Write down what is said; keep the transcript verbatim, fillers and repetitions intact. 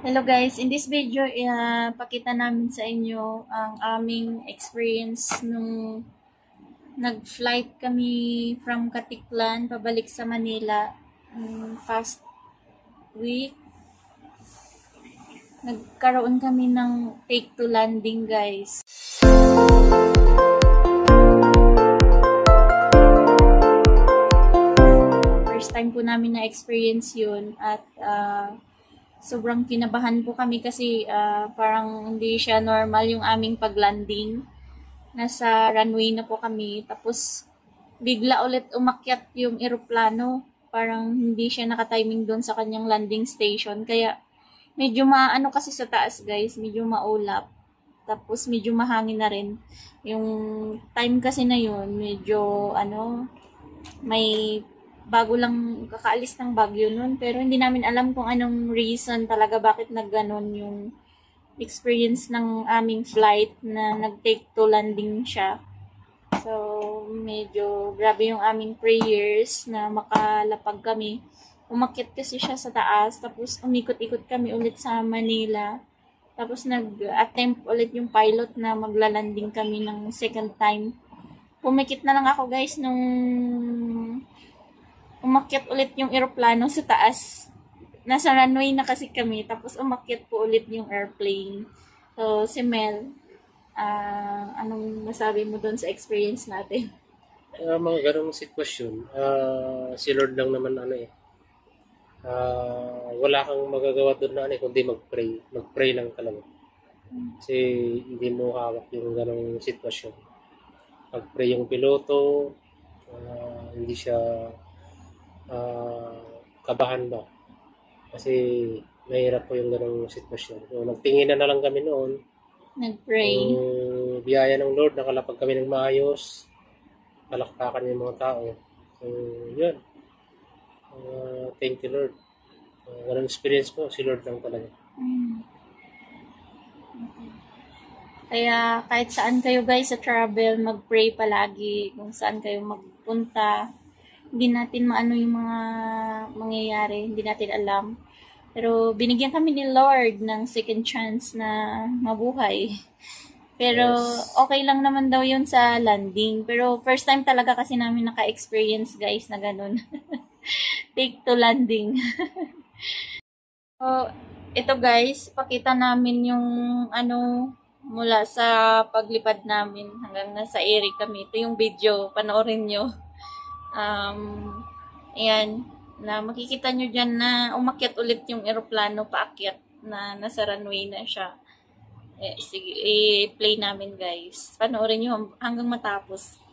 Hello guys, in this video, uh, pakita namin sa inyo ang aming experience nung nag-flight kami from Caticlan pabalik sa Manila um, past week. Nagkaroon kami ng take to landing guys. First time po namin na-experience yun at uh, sobrang kinabahan po kami kasi uh, parang hindi siya normal yung aming paglanding. Nasa runway na po kami. Tapos, bigla ulit umakyat yung eroplano. Parang hindi siya nakatiming doon sa kanyang landing station. Kaya, medyo maano kasi sa taas guys. Medyo maulap. Tapos, medyo mahangin na rin. Yung time kasi na yun, medyo ano, may bago lang kakaalis ng Baguio nun. Pero hindi namin alam kung anong reason talaga bakit nagganon yung experience ng aming flight na nag-take to landing siya. So, medyo grabe yung aming prayers na makalapag kami. Umakyat kasi siya sa taas, tapos umikot-ikot kami ulit sa Manila. Tapos nag-attempt ulit yung pilot na maglalanding kami ng second time. Pumikit na lang ako guys nung umakyat ulit yung eroplano sa taas. Nasa runway na kasi kami, tapos umakyat po ulit yung airplane. So, si Mel, uh, anong masabi mo doon sa experience natin? Uh, mga ganong sitwasyon, uh, si Lord lang naman ano eh. Uh, wala kang magagawa doon na ano eh, kundi mag-pray. Mag-pray lang talaga. Kasi hindi mo hawak yung ganong sitwasyon. Mag-pray yung piloto, uh, hindi siya uh, kabahan ba. Kasi mahirap po yung ganong sitwasyon. So, nagtingin na na lang kami noon. Nag-pray. Yung biyaya ng Lord, nakalapag kami ng maayos. Palakpakan yung mga tao. So, yun. Uh, thank you, Lord. Uh, ganong experience po, si Lord lang talaga. Mm. Okay. Kaya kahit saan kayo guys sa travel, mag-pray palagi. Kung saan kayo magpunta. Hindi natin maano yung mga mangyayari. Hindi natin alam. Pero binigyan kami ni Lord ng second chance na mabuhay. Pero yes, okay lang naman daw yun sa landing. Pero first time talaga kasi namin naka-experience guys na ganun. Take to landing. So, ito guys, pakita namin yung ano mula sa paglipad namin hanggang nasa area kami. Ito yung video, panoorin nyo. Um, ayan, na makikita nyo dyan na umakyat ulit yung eroplano paakyat na nasa runway na siya. Eh, sige, i-play namin guys. Panoorin nyo hanggang matapos.